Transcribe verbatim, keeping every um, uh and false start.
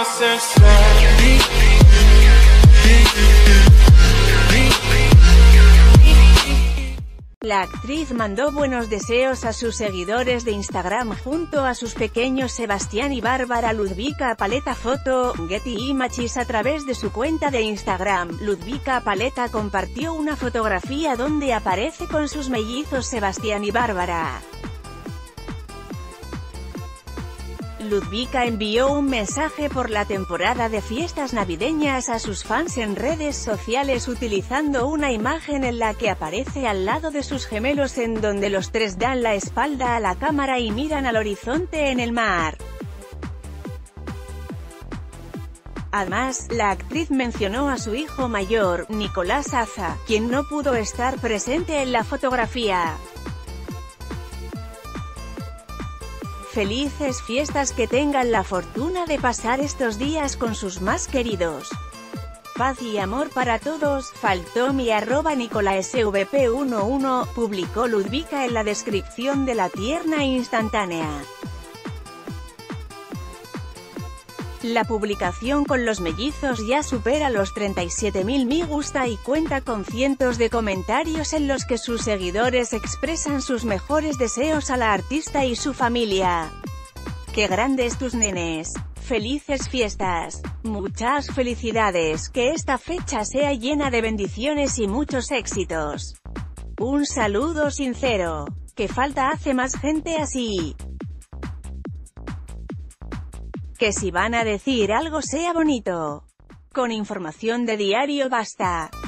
La actriz mandó buenos deseos a sus seguidores de Instagram junto a sus pequeños Sebastián y Bárbara. Ludvika Paleta Foto, Getty Images. A través de su cuenta de Instagram, Ludvika Paleta compartió una fotografía donde aparece con sus mellizos Sebastián y Bárbara. Ludvika envió un mensaje por la temporada de fiestas navideñas a sus fans en redes sociales utilizando una imagen en la que aparece al lado de sus gemelos, en donde los tres dan la espalda a la cámara y miran al horizonte en el mar. Además, la actriz mencionó a su hijo mayor, Nicolás Aza, quien no pudo estar presente en la fotografía. Felices fiestas, que tengan la fortuna de pasar estos días con sus más queridos. Paz y amor para todos. Faltó mi arroba nicolasvp once, publicó Ludvika en la descripción de la tierna e instantánea. La publicación con los mellizos ya supera los treinta y siete mil me gusta y cuenta con cientos de comentarios en los que sus seguidores expresan sus mejores deseos a la artista y su familia. ¡Qué grandes tus nenes! ¡Felices fiestas! Muchas felicidades, que esta fecha sea llena de bendiciones y muchos éxitos. Un saludo sincero. Que falta hace más gente así. Que si van a decir algo sea bonito. Con información de Diario Basta.